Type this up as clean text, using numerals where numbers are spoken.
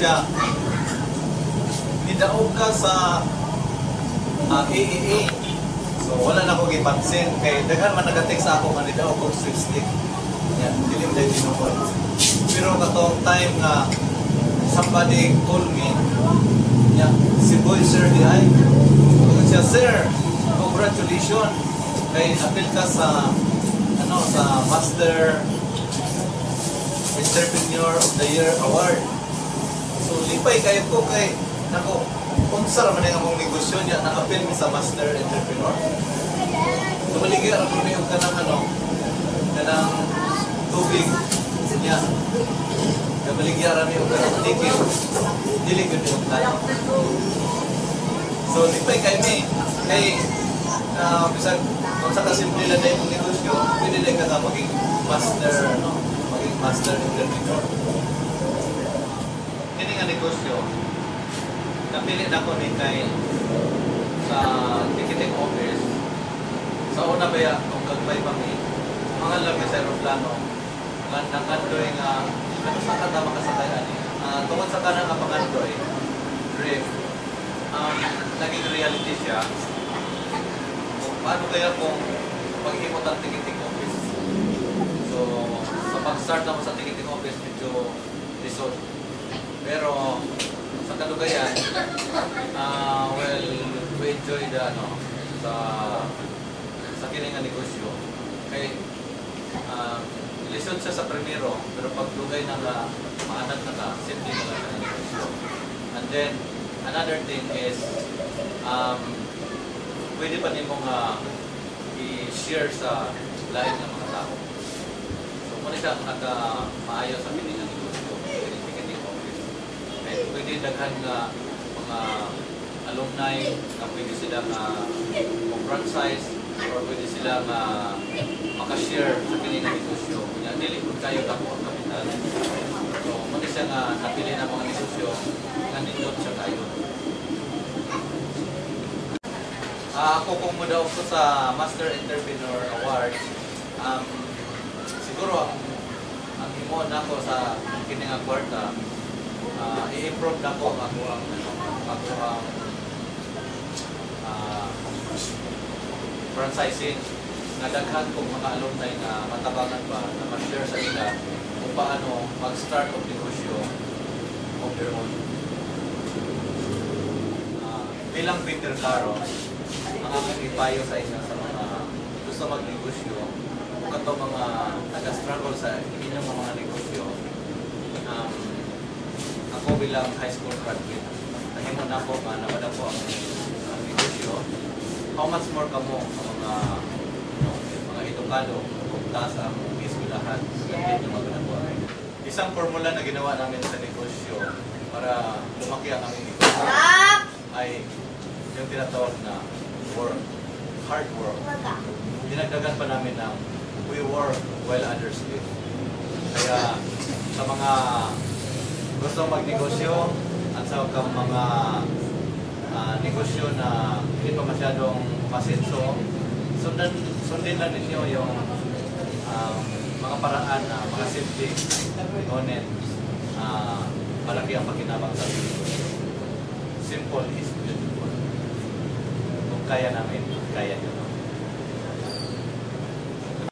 siya, nidaog ka sa AAA. So wala na ko gipansin kay daghan man nag-text ako man nidaog ko sweepstake. Yan, dilim dahil tinukod. Pero katong time nga somebody called me, yeah, si Boy Sir di ay. Kung siya, Sir, congratulations. Kay appeal ka sa sa Master Entrepreneur of the Year Award. So lipay kayo ko kay nako, unsa ra man ang among negosyo niya na-appeal mi sa Master Entrepreneur. So maligya ra ko yung kanang kanang tubig niya. Maligya ra mi yung kanang ticket. Dili gud yung tanong. So lipay kay mi kay bisag kung sa kasimple lang na yung negosyo, pwede na ka maging master, maging master entrepreneur. Hindi nga negosyo, napili na ko ni kay sa ticketing office. Sa una ba yan, kung kagbay pa mi, mga labi sa aeroplano, nakandoy nga, ano sa kata makasakayan tungkol sa kanang kapangandoy, brief, naging reality siya. Paano kaya kung mag-himot ang ticketing office? So, sa pag-start naman sa ticketing office, medyo lisod. Pero, sa kalugayan, well, we enjoy the, sa kininga negosyo. Kaya, lisod siya sa primero, pero pag lugay na nga, maanad na ka, simple na lang ang negosyo. And then, another thing is, pwede pa nimong i-share sa lain ng mga tao. So, kung siya nagka-maayos sa piling ng negosyo, ticketing office. Pwede daghan nga mga alumni na pwede sila mag-franchise or pwede sila makashare sa piling ng negosyo. Kanya, dili kung kayo tako ang kapital. So, kung siya nga napili ng mga negosyo, nandito siya tayo. Ako kung mudaog ko sa Master Entrepreneur Award, siguro ang imo na ko sa kining kwarta, i-improve na ko ako ang franchising na daghan kong mga alumni na matabangan ba na ma-share sa ila kung paano mag-start of negosyo of their own. Bilang Peter Caro, ang aking ipayo sa inyo sa mga gusto mag-negosyo o kato mga nag-struggle sa inyong mga negosyo. Ako bilang high school graduate, nahimon na ako nawala ko ang negosyo. How much more kamo ang mga edukado kung taas ang eskwelahan sa ganyan yung magagawa. Isang formula na ginawa namin sa negosyo para lumaki ang aming negosyo ay yung tinatawag na work, hard work. Dinagdagan pa namin ng we work while others live. Kaya sa mga gusto magnegosyo at sa mga negosyo na hindi pa masyadong masinso, sundin lang ninyo yung mga paraan na mga simple, ngunit malaki ang pakinabang sa negosyo. Simple is beautiful. Kung kaya namin, kaya nyo.